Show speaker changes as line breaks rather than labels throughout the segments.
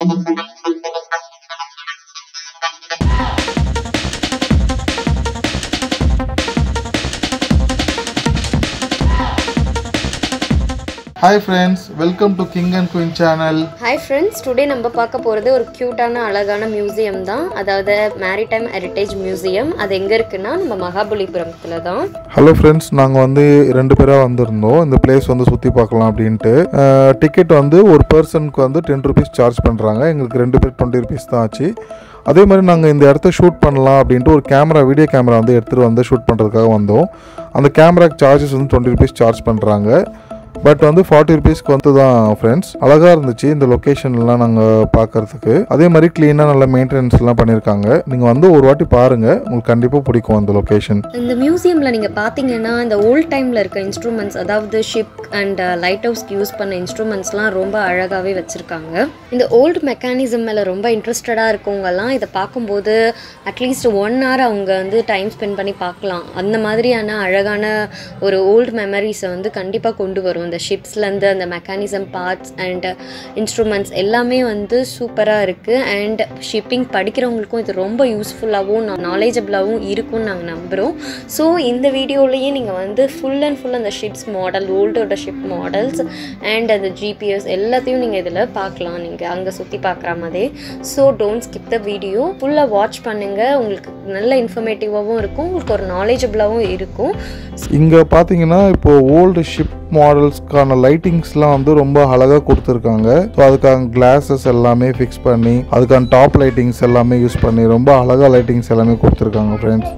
Hi friends, welcome to King and Queen channel.
Hi friends, today நம்ம பார்க்க போறது ஒரு கியூட்டான அழகான மியூசியம் தான். அதாவது Maritime Heritage Museum. அது எங்க இருக்குன்னா நம்ம மகாபலிபுரத்துல தான்.
Hello friends, நாங்க வந்து ரெண்டு பேரா வந்திருந்தோம். இந்த பிளேஸ் வந்து சுத்தி பார்க்கலாம் அப்படினு. டிக்கெட் வந்து ஒரு பர்சனுக்கு வந்து 10 rupees சார்ஜ் பண்றாங்க. எங்களுக்கு ரெண்டு பேர் 20 rupees தான் ஆச்சு. அதே மாதிரி நாங்கள் இந்த இடத்த ஷூட் பண்ணலாம் அப்படின்ட்டு ஒரு வீடியோ கேமரா வந்து எடுத்துகிட்டு வந்து ஷூட் பண்ணுறதுக்காக வந்தோம். அந்த கேமராக்கு சார்ஜஸ் வந்து 20 rupees சார்ஜ் பண்ணுறாங்க. பட் வந்து 40 rupeesக்கு வந்து தான் ஃப்ரெண்ட்ஸ். அழகாக இருந்துச்சு இந்த லொக்கேஷன்லாம் நாங்கள் பார்க்குறதுக்கு. அதே மாதிரி க்ளீனாக நல்லா மெயின்டெனன்ஸ்லாம் பண்ணியிருக்காங்க. நீங்கள் வந்து ஒரு வாட்டி பாருங்கள், உங்களுக்கு கண்டிப்பாக பிடிக்கும் அந்த லொக்கேஷன்.
இந்த மியூசியமில் நீங்கள் பார்த்தீங்கன்னா இந்த ஓல்ட் டைமில் இருக்க இன்ஸ்ட்ருமெண்ட்ஸ், அதாவது ஷிப் அண்ட் லைட் ஹவுஸ்க்கு யூஸ் பண்ண இன்ஸ்ட்ருமெண்ட்ஸ்லாம் ரொம்ப அழகாகவே வச்சுருக்காங்க. இந்த ஓல்டு மெக்கானிசம் மேலே ரொம்ப இன்ட்ரெஸ்டடாக இருக்கவங்கலாம் இதை பார்க்கும்போது அட்லீஸ்ட் 1 hour அவங்க வந்து டைம் ஸ்பெண்ட் பண்ணி பார்க்கலாம். அந்த மாதிரியான அழகான ஒரு ஓல்டு மெமரிஸை வந்து கண்டிப்பாக கொண்டு வரும். இந்த ஷிப்ஸ்லேருந்து அந்த மெக்கானிசம் பார்ட்ஸ் அண்ட் இன்ஸ்ட்ருமெண்ட்ஸ் எல்லாமே வந்து சூப்பராக இருக்குது. அண்ட் ஷிப்பிங் படிக்கிறவங்களுக்கும் இது ரொம்ப யூஸ்ஃபுல்லாகவும் நாலேஜபிளாகவும் இருக்கும்னு நாங்கள் நம்புகிறோம். ஸோ இந்த வீடியோலேயே நீங்கள் வந்து ஃபுல் அண்ட் ஃபுல் அந்த ஷிப்ஸ் மாடல், ஓல்டோட ஷிப் மாடல்ஸ் அண்ட் அந்த ஜிபிஎஸ் எல்லாத்தையும் நீங்கள் இதில் பார்க்கலாம். நீங்கள் அங்கே சுற்றி பார்க்குற மாதிரி. So don't skip the video, ஃபுல்லாக வாட்ச் பண்ணுங்கள். உங்களுக்கு நல்ல இன்ஃபர்மேட்டிவாகவும் இருக்கும், உங்களுக்கு ஒரு நாலேஜபிளாகவும் இருக்கும்.
இங்கே பார்த்தீங்கன்னா இப்போது ஓல்டு ஷிப் மாடல்ஸ்க்கான லைட்டிங்ஸ்லாம் வந்து ரொம்ப அழகாக கொடுத்துருக்காங்க. ஸோ அதுக்கான கிளாஸஸ் எல்லாமே ஃபிக்ஸ் பண்ணி அதுக்கான டாப் லைட்டிங்ஸ் எல்லாமே யூஸ் பண்ணி ரொம்ப அழகாக லைட்டிங்ஸ் எல்லாமே கொடுத்துருக்காங்க ஃப்ரெண்ட்ஸ்.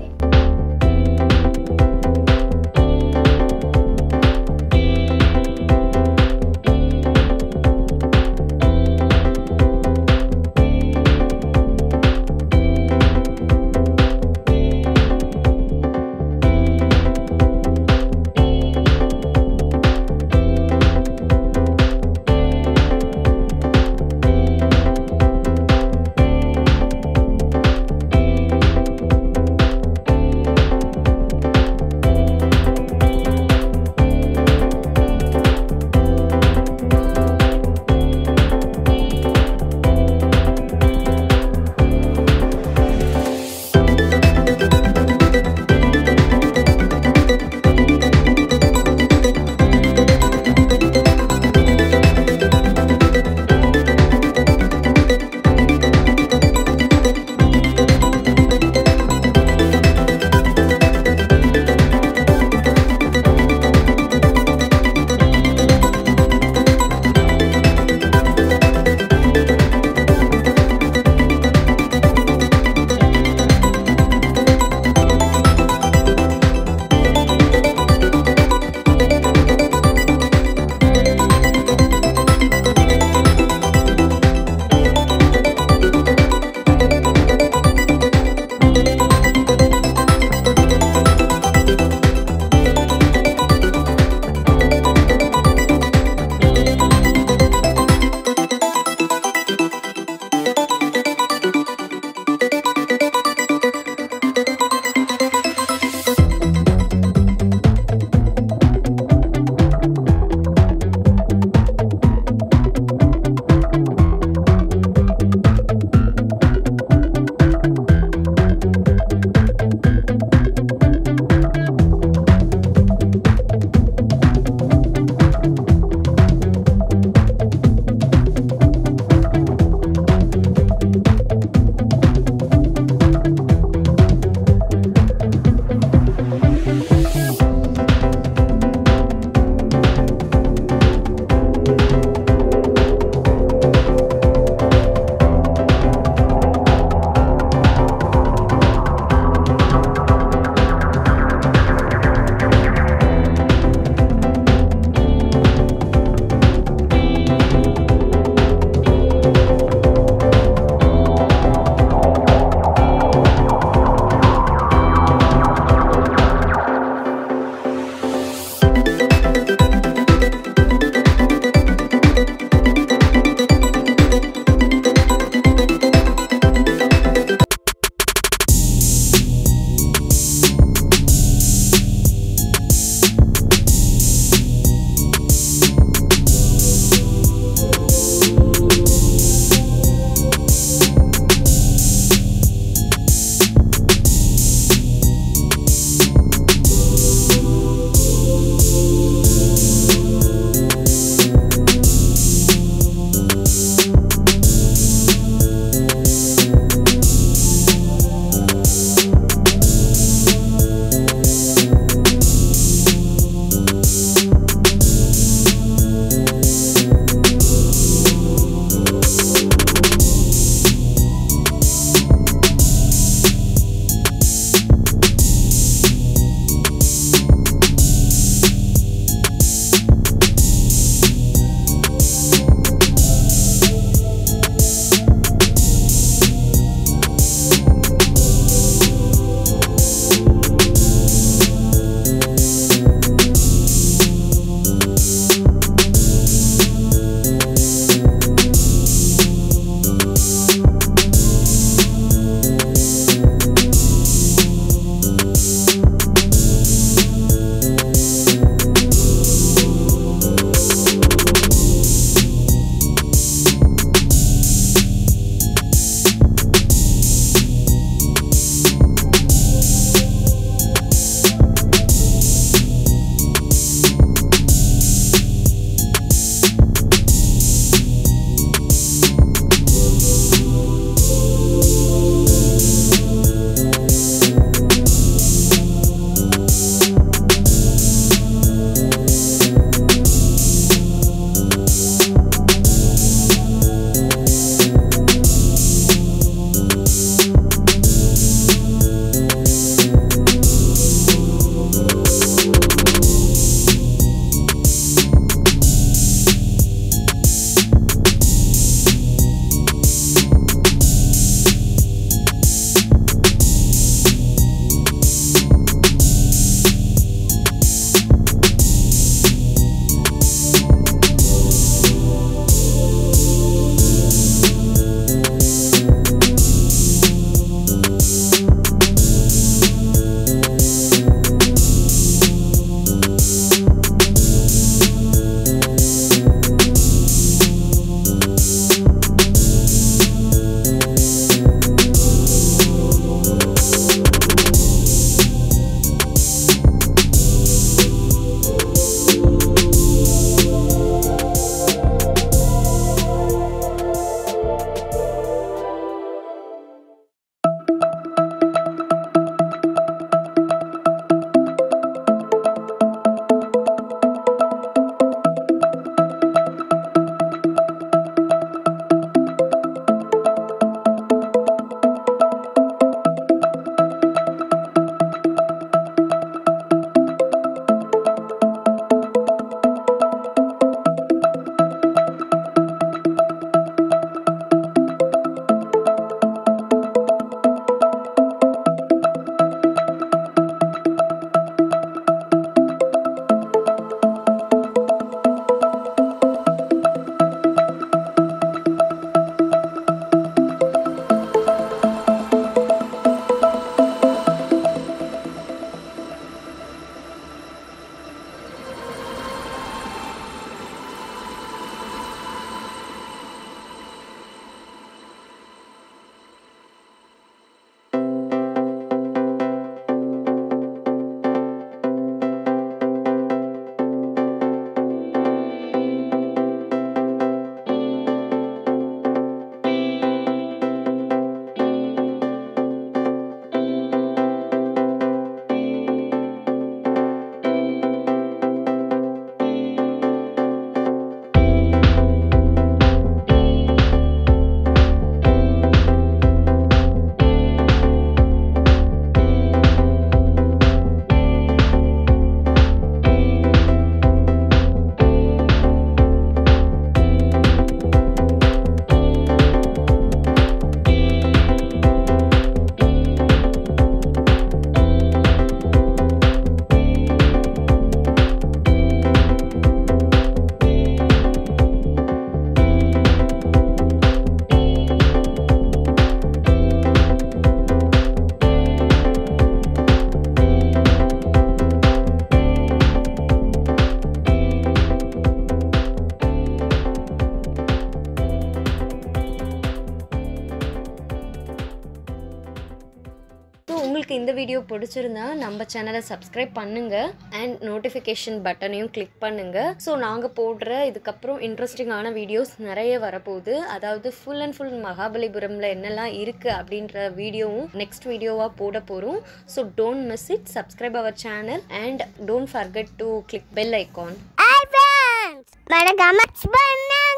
உங்களுக்கு இந்த வீடியோ பிடிச்சிருந்தா நம்ம சேனலை சப்ஸ்கிரைப் பண்ணுங்கள் அண்ட் நோட்டிஃபிகேஷன் பட்டனையும் கிளிக் பண்ணுங்கள். ஸோ நாங்கள் போடுற இதுக்கப்புறம் இன்ட்ரெஸ்டிங்கான வீடியோஸ் நிறைய வரப்போகுது. அதாவது ஃபுல் அண்ட் ஃபுல் மகாபலிபுரமில் என்னெல்லாம் இருக்குது அப்படின்ற வீடியோவும் நெக்ஸ்ட் வீடியோவாக போட போகிறோம். So don't miss it. Subscribe our channel and don't forget to click bell icon.
Hi friends! மறக்காம subscribe பண்ணுங்க.